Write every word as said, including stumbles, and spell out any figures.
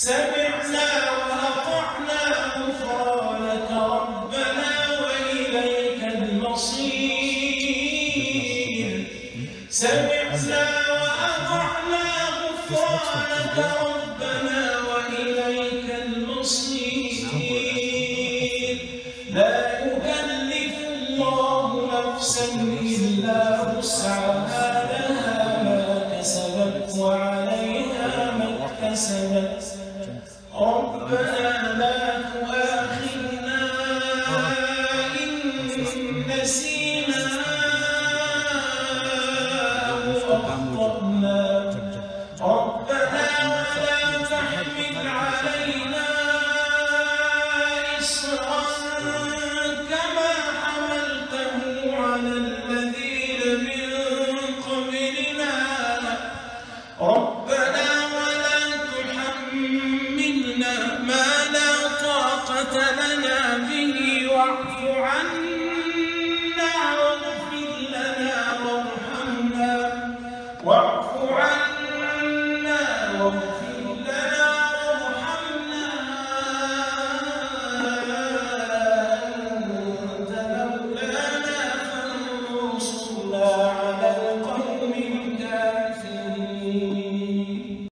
سمعنا وأطعنا غفرانك ربنا وإليك المصير. سمعنا وأطعنا غفرانك ربنا وإليك المصير. لا يكلف الله نفسا إلا وسعها، لها ما كسبت وعليها ما اكتسبت. ربنا لا تؤاخذنا إن نسينا أو أخطأنا. ربنا ولا تحمل علينا إصرا كما حملته على الذين من قبلنا. ربنا ولا تحملنا ما لا طاقة لنا به واعف عنا